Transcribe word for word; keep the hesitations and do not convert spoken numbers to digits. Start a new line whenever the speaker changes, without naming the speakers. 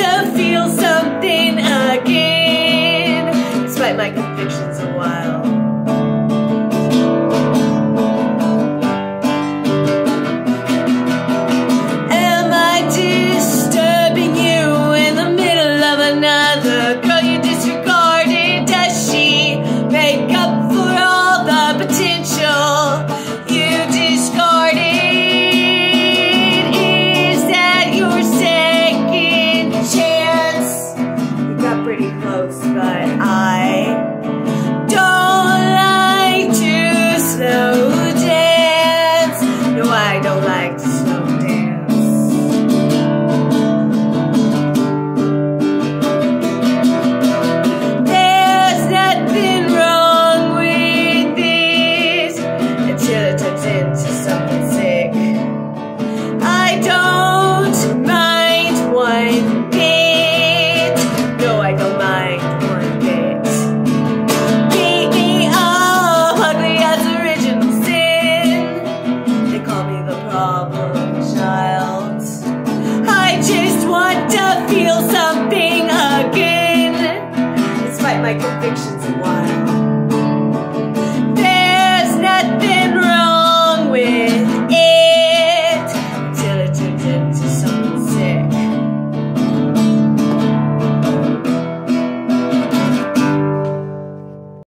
to feel something again, despite my convictions a while. Am I disturbing you in the middle of another girl you disregarded? Does she make up for all the potential you discarded? Is that your second chance? You got pretty close, but I don't like to slow dance. No, I don't like to slow dance. There's nothing wrong with this until it turns into something sick. I don't mind one bit. No, I don't mind one bit. Beat me up, ugly as original sin. They call me the problem child. I just want to feel